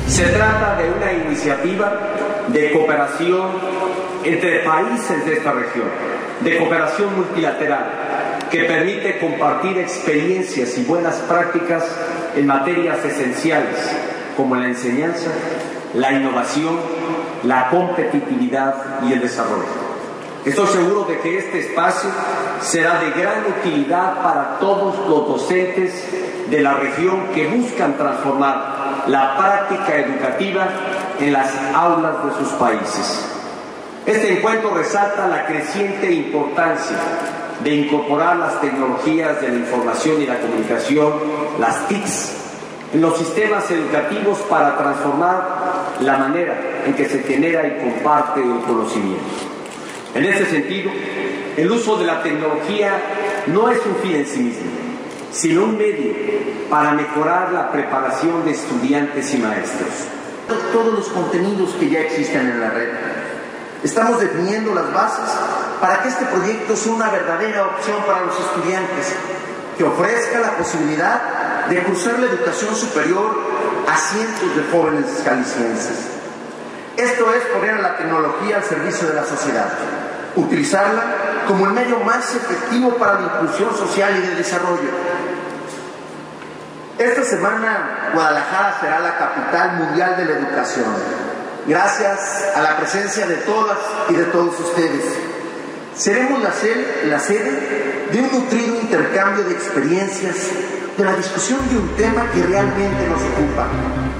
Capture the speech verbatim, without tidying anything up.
Se trata de una iniciativa de cooperación entre países de esta región, de cooperación multilateral, que permite compartir experiencias y buenas prácticas en materias esenciales como la enseñanza, la innovación, la competitividad y el desarrollo. Estoy seguro de que este espacio será de gran utilidad para todos los docentes de la región que buscan transformar la práctica educativa en las aulas de sus países. Este encuentro resalta la creciente importancia de incorporar las tecnologías de la información y la comunicación, las T I Cs, en los sistemas educativos para transformar la manera en que se genera y comparte el conocimiento. En este sentido, el uso de la tecnología no es un fin en sí mismo, sino un medio para mejorar la preparación de estudiantes y maestros. Todos los contenidos que ya existen en la red. Estamos definiendo las bases para que este proyecto sea una verdadera opción para los estudiantes, que ofrezca la posibilidad de cursar la educación superior a cientos de jóvenes jaliscienses. Esto es poner a la tecnología al servicio de la sociedad, utilizarla como el medio más efectivo para la inclusión social y de desarrollo. Esta semana Guadalajara será la capital mundial de la educación, gracias a la presencia de todas y de todos ustedes. Seremos la sede, la sede de un nutrido intercambio de experiencias, de la discusión de un tema que realmente nos ocupa.